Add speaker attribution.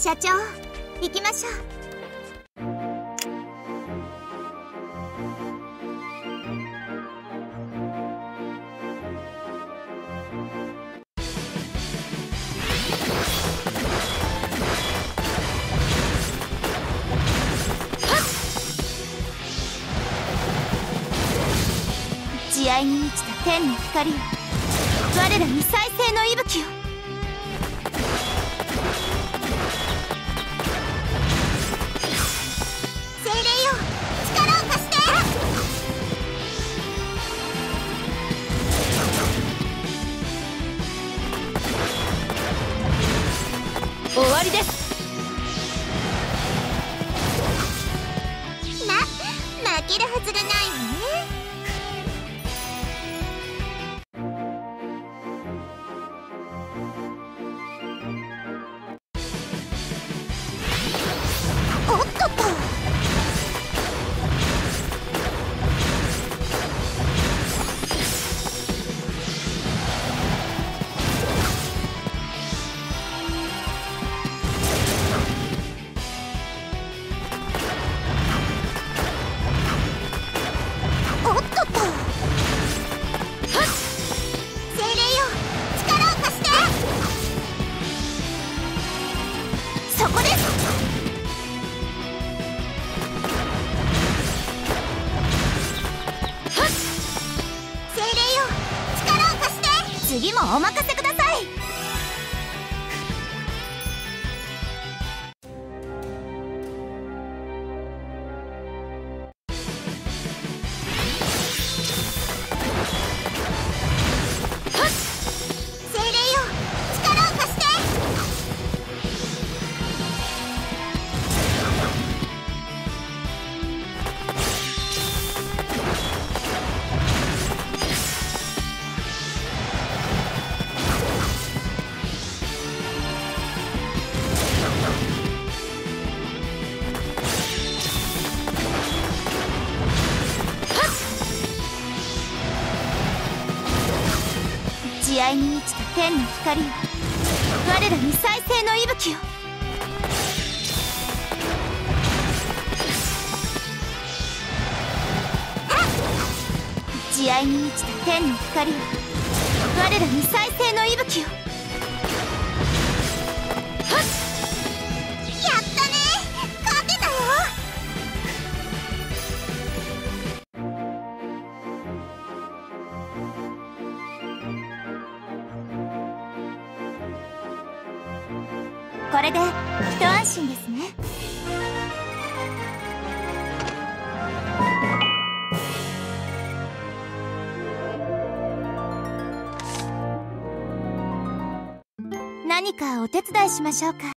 Speaker 1: 社長、行きましょう。慈愛に満ちた天の光よ、我らに再生の息吹よ。精霊よ、力を貸して。
Speaker 2: 終わりです。
Speaker 1: 負けるはずがないわね。おっとっと。おっとっと。精霊よ、力を貸して。そこです。精霊よ、力を貸して。次もお任せください。精霊よ、力を貸して。慈愛に満ちた天の光よ、我らに再生の息吹よ。慈愛に満ちた天の光よ、我らに再生の息吹よ。やったね、勝てたよ。これで一安心ですね。何かお手伝いしましょうか。